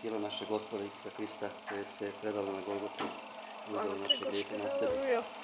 tijelo našeg Gospoda Isusa Krista koje se predalo na Golgotu i uzelo naše grijehe na sebe.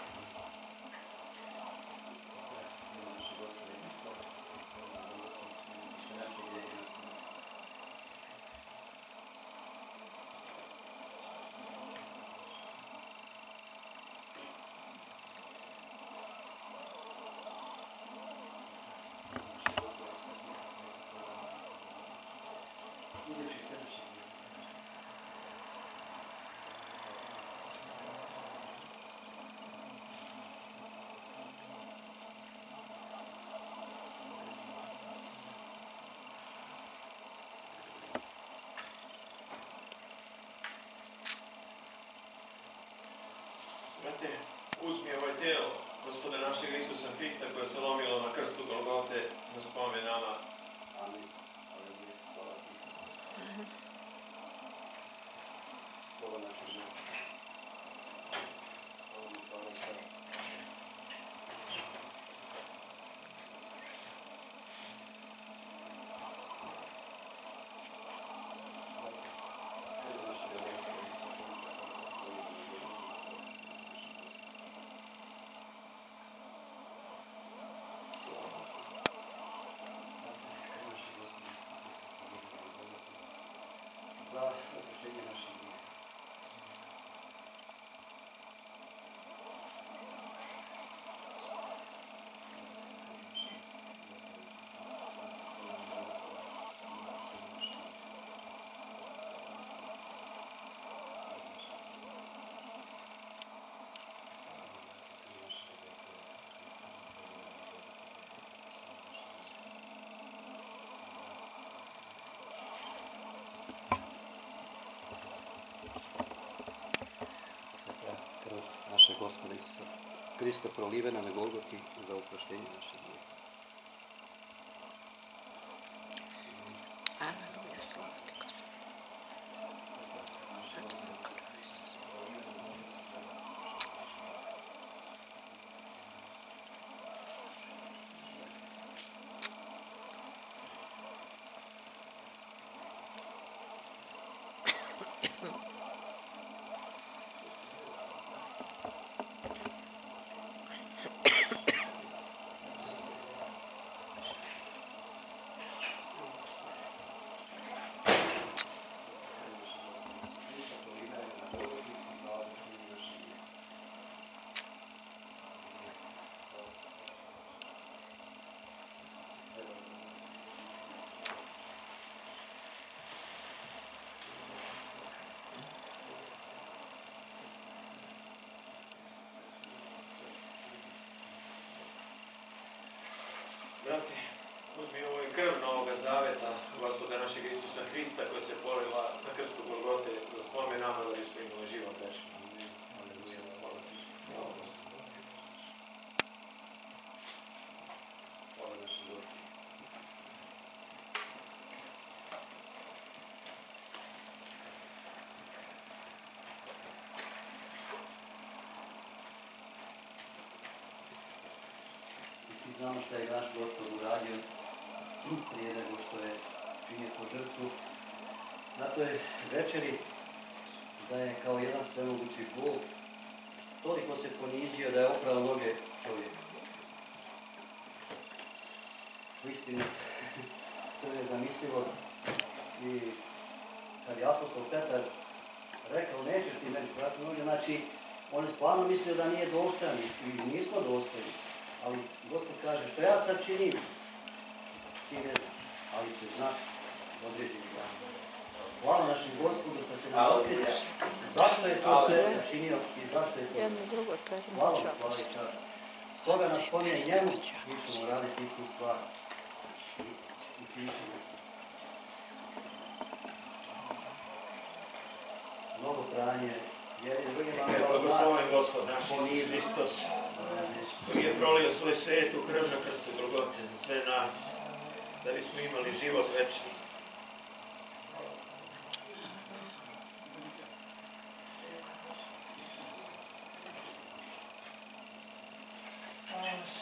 Brate, uzmi ovaj tijelo Gospoda našeg Isusa Hrista koje se lomilo na krstu Golgote na spomen nama. Amin. Aleluja. Hvala Hristu. Slova naše žene. Slova mi hvala sada. Za oproštenje naših grijeha. Krv našeg Gospoda Isusa Krista prolivena na Golgoti za oproštenje naših grijeha. Aleluja, slava ti Gospod. Brate, uzmi ovo je krv Novoga Zaveta, Gospoda našeg Isusa Hrista koja se polila na krstu Golgote za spomen nama da bismo imali život večni. Aleluja. Hvala ti. Slava Gospodu. Hvala našem Gospodu. I znamo što je naš Gospod uradio prije nego što je činio po žrtvu. Na toj večeri da je kao jedan svemogući Bog toliko se ponizio da je oprao noge čovjeka. Uistinu, to je zamislivo. I kad je apostol Petar rekao nećeš ti meni prati noge, znači on je stvarno mislio da nije dostojan i nismo dostojni. Ali Gospod kaže što ja sad činim, ti ne znaš, ali će znati određeni dan. Hvala našem Gospodu što se nam osjeća. Zašto je to sve učinio i zašto je to? Jedno drugo Hvala i čast. Stoga nas spominje njemu, mi ćemo raditi istu stvar. I pišemo. Mnogo pranje, jer je drugim Neka je blagosloven Gospod naš Isus Hristos, koji je prolio svoju svetu krv na krstu Golgote za sve nas, da bismo imali život večni.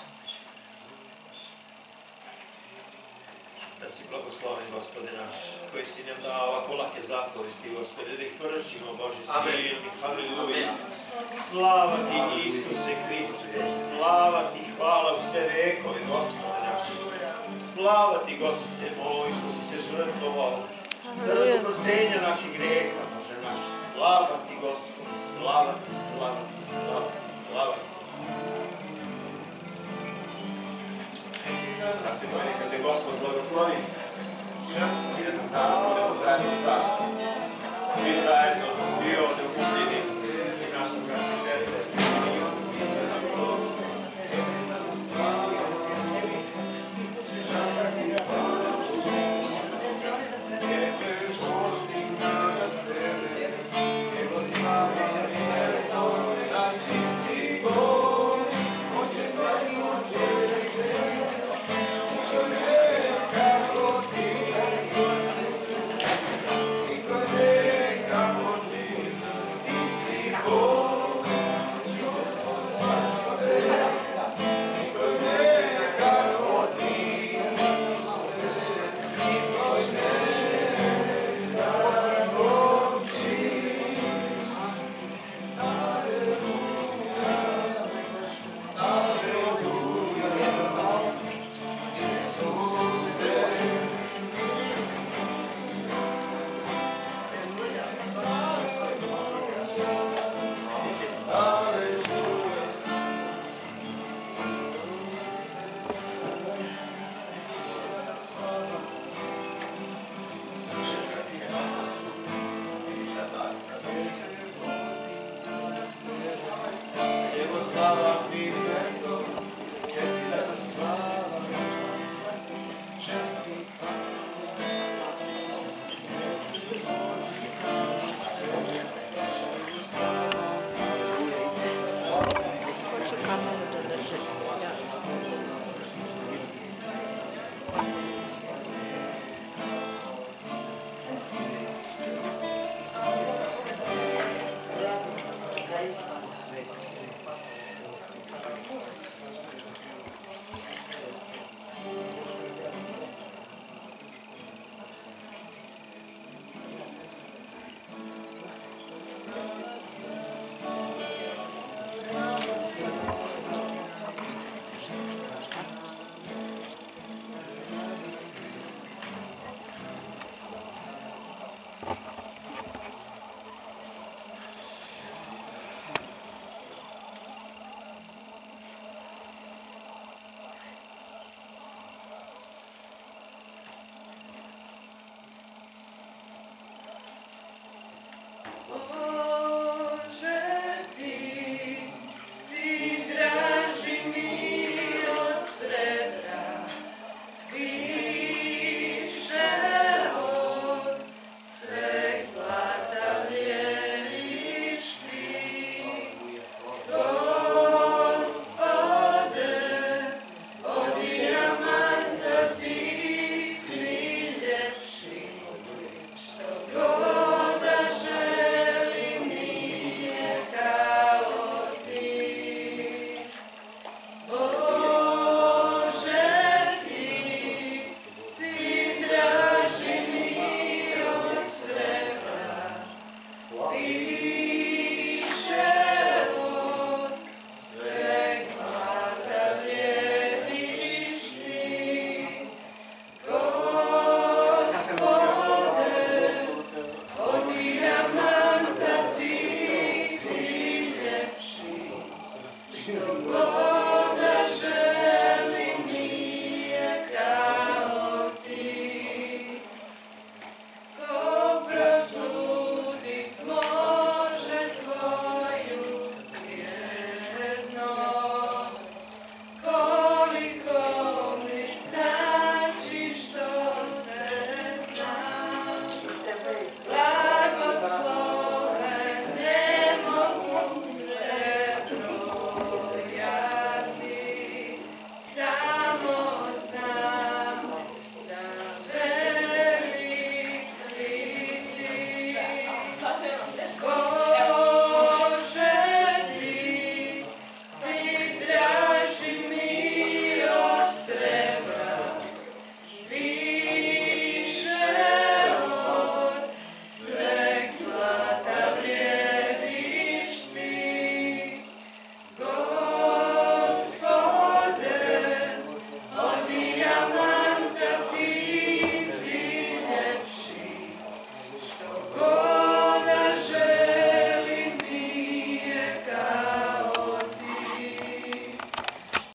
Da si blagosloven Gospode naš, koji si nam dao ovako lake zapovesti, Gospode, da ih vršimo, Bože, Amen. silni, halleluja. Slava ti, Isuse Hriste, slava ti, hvala u sve vekove, Gospode naš. Slava ti, Gospode moj, što si se žrtvovao, zarad oproštenja naših greha, Bože naš. Slava ti, Gospode, slava ti, slava ti, slava ti, slava ti. A se neka te Gospod blagoslovi.